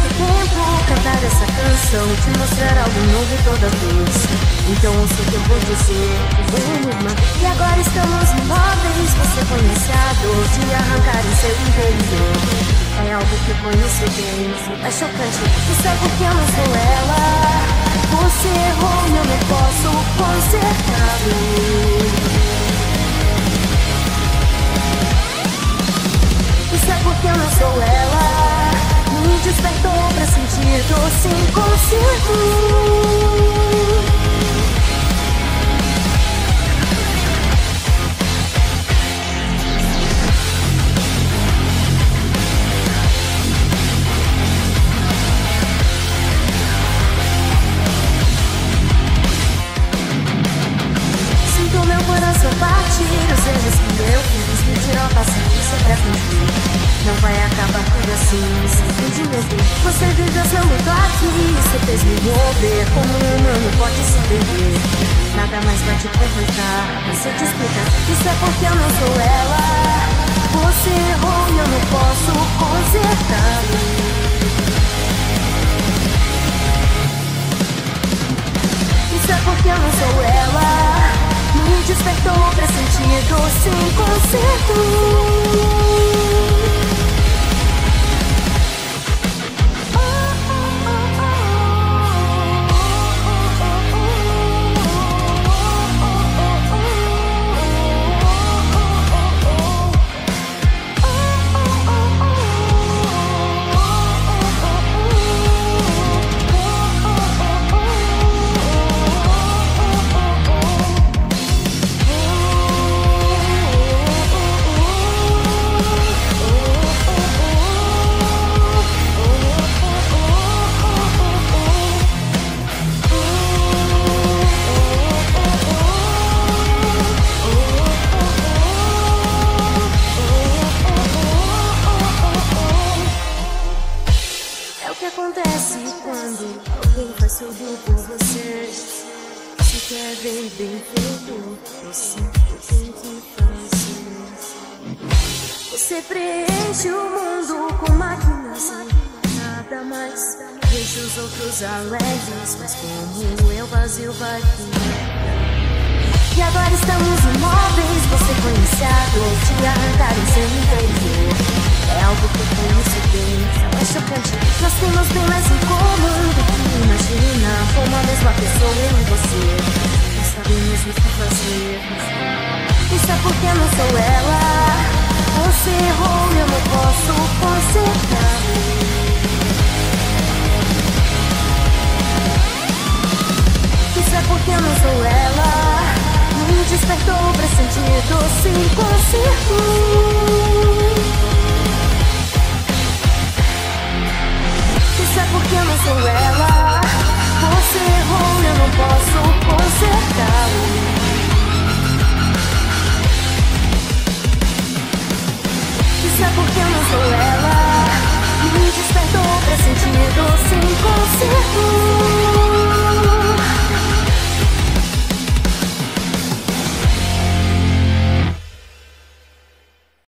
muito tempo cantar essa canção, te mostrar algo novo toda vez. Então ouça o que eu vou dizer, enigma. E agora estamos imóveis, você conhece a dor de arrancar em seu interior. É algo que eu conheço bem, é chocante. Isso é porque eu não sou ela. Você errou e eu não posso consertá-lo. Isso é porque eu não sou ela. Me despertou pra sentir dor sem conserto. Sinto meu coração bater, os erros que eu fiz me tiram a paciência pra fingir. Não vai acabar tudo assim, sem fim de meu fim. Você viveu seu luto aqui, você fez me mover. Como um humano pode se perder. Nada mais vai te confortar, você te explicar. Isso é porque eu não sou ela. Você errou e eu não posso consertá-lo. Isso é porque eu não sou ela. Me despertou pra sentir dor sem conserto. O que acontece quando alguém faz tudo por você? Se quer ver bem feito, você tem que fazer. Você preenche o mundo com máquinas, nada mais. Deixa os outros alegres, mas como eu vazio vai ficar. E agora estamos imóveis, você conhece a dor de arrancar em seu interior. É algo que eu conheço bem, é chocante. Nós temos bem mais em comum do que imagina. Como a mesma pessoa, eu e você, não sabemos o que fazer. Isso é porque eu não sou ela. Você errou e eu não posso consertar. Isso é porque eu não sou ela. Me despertou pra sentir dor sem conserto. Isso é porque eu não sou ela. Você errou e eu não posso consertá-lo. Isso é porque eu não sou ela. Me despertou pra sentir dor sem conserto.